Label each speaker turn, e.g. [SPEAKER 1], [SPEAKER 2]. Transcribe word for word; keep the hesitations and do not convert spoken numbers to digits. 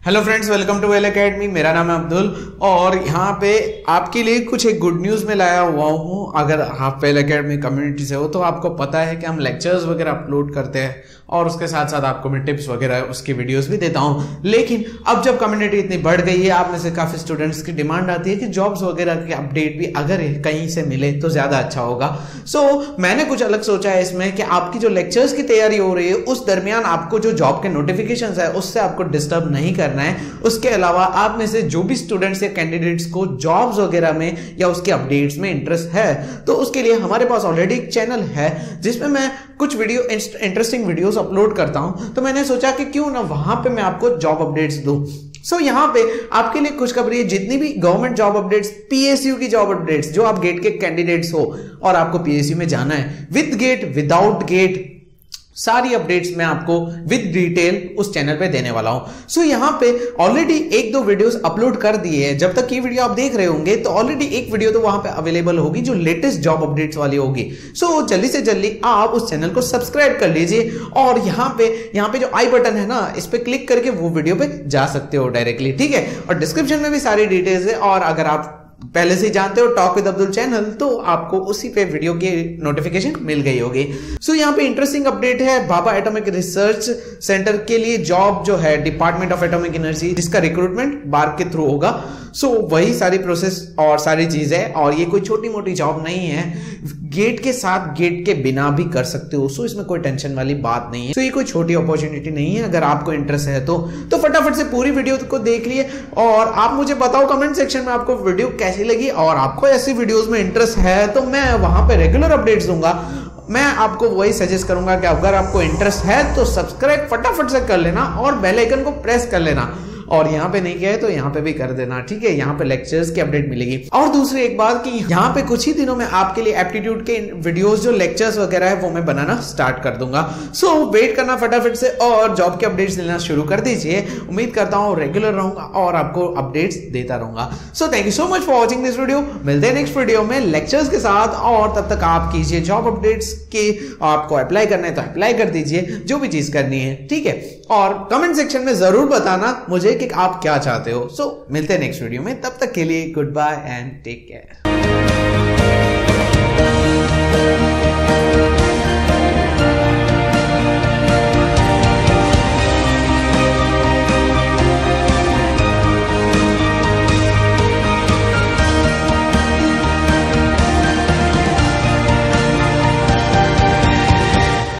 [SPEAKER 1] Hello friends, welcome to Well Academy. मेरा नाम है अब्दुल और यहाँ पे आपके लिए कुछ एक गुड न्यूज़ में लाया हुआ हूँ। अगर आप वेल एकेडमी कम्युनिटी से हो तो आपको पता है कि हम लेक्चर्स वगैरह अपलोड करते हैं और उसके साथ साथ आपको मैं टिप्स वगैरह उसकी वीडियोस भी देता हूँ। लेकिन अब जब कम्युनिटी इतनी बढ़ गई है, आप में से काफ़ी स्टूडेंट्स की डिमांड आती है कि जॉब्स वगैरह के अपडेट भी अगर कहीं से मिले तो ज़्यादा अच्छा होगा। सो so, मैंने कुछ अलग सोचा है इसमें कि आपकी जो लेक्चर्स की तैयारी हो रही है उस दरमियान आपको जो जॉब के नोटिफिकेशन है उससे आपको डिस्टर्ब नहीं करना है। उसके अलावा आप में से जो भी स्टूडेंट्स या कैंडिडेट्स को जॉब्स वगैरह में या उसके अपडेट्स में इंटरेस्ट है तो उसके लिए हमारे पास ऑलरेडी एक चैनल है जिसमें मैं कुछ वीडियो इंटरेस्टिंग वीडियोस अपलोड करता हूं। तो मैंने सोचा कि क्यों ना वहां पे मैं आपको जॉब अपडेट्स दूं। सो so, यहाँ पे आपके लिए खुशखबरी है, जितनी भी गवर्नमेंट जॉब अपडेट्स, पीएसयू की जॉब अपडेट्स, जो आप गेट के कैंडिडेट्स हो और आपको पीएसयू में जाना है, विद गेट विदाउट गेट, सारी अपडेट्स मैं आपको विद डिटेल उस चैनल पे देने वाला हूं। सो so, यहाँ पे ऑलरेडी एक दो वीडियोस अपलोड कर दिए हैं। जब तक ये वीडियो आप देख रहे होंगे तो ऑलरेडी एक वीडियो तो वहां पे अवेलेबल होगी जो लेटेस्ट जॉब अपडेट्स वाली होगी। सो so, जल्दी से जल्दी आप उस चैनल को सब्सक्राइब कर लीजिए और यहाँ पे यहाँ पे जो आई बटन है ना, इस पे क्लिक करके वो वीडियो पे जा सकते हो डायरेक्टली, ठीक है। और डिस्क्रिप्शन में भी सारी डिटेल्स है और अगर आप पहले से जानते हो टॉक विद अब्दुल चैनल तो आपको उसी पे वीडियो की नोटिफिकेशन मिल गई होगी। सो so, यहाँ पे इंटरेस्टिंग अपडेट है, भाभा एटॉमिक रिसर्च सेंटर के लिए जॉब जो है डिपार्टमेंट ऑफ एटॉमिक एनर्जी, जिसका रिक्रूटमेंट बार्क के थ्रू होगा। सो so, वही सारी प्रोसेस और सारी चीजें, और ये कोई छोटी मोटी जॉब नहीं है, गेट के साथ गेट के बिना भी कर सकते हो। सो so, इसमें कोई टेंशन वाली बात नहीं है। सो so, ये कोई छोटी अपॉर्चुनिटी नहीं है। अगर आपको इंटरेस्ट है तो तो फटाफट से पूरी वीडियो को देख लिए और आप मुझे बताओ कमेंट सेक्शन में आपको वीडियो कैसी लगी। और आपको ऐसी वीडियोस में इंटरेस्ट है तो मैं वहां पे रेगुलर अपडेट्स दूंगा। मैं आपको वही सजेस्ट करूंगा कि अगर आपको इंटरेस्ट है तो सब्सक्राइब फटाफट से कर लेना और बेल आइकन को प्रेस कर लेना, और यहाँ पे नहीं किया है तो यहाँ पे भी कर देना, ठीक है। यहाँ पे लेक्चर्स की अपडेट मिलेगी। और दूसरी एक बात कि यहाँ पे कुछ ही दिनों में आपके लिए एप्टीट्यूड के वीडियोस जो लेक्चर्स वगैरह है वो मैं बनाना स्टार्ट कर दूंगा। सो so, वेट करना फटाफट से और जॉब के अपडेट्स लेना शुरू कर दीजिए। उम्मीद करता हूँ रेगुलर रहूंगा और आपको अपडेट्स देता रहूंगा। So thank you so much for watching this video. मिलते हैं नेक्स्ट वीडियो में लेक्चर्स के साथ, और तब तक आप कीजिए जॉब अपडेट्स के, आपको अप्लाई करना है तो अप्लाई कर दीजिए, जो भी चीज करनी है, ठीक है। और कमेंट सेक्शन में जरूर बताना मुझे कि आप क्या चाहते हो। सो so, मिलते हैं नेक्स्ट वीडियो में, तब तक के लिए goodbye and take care.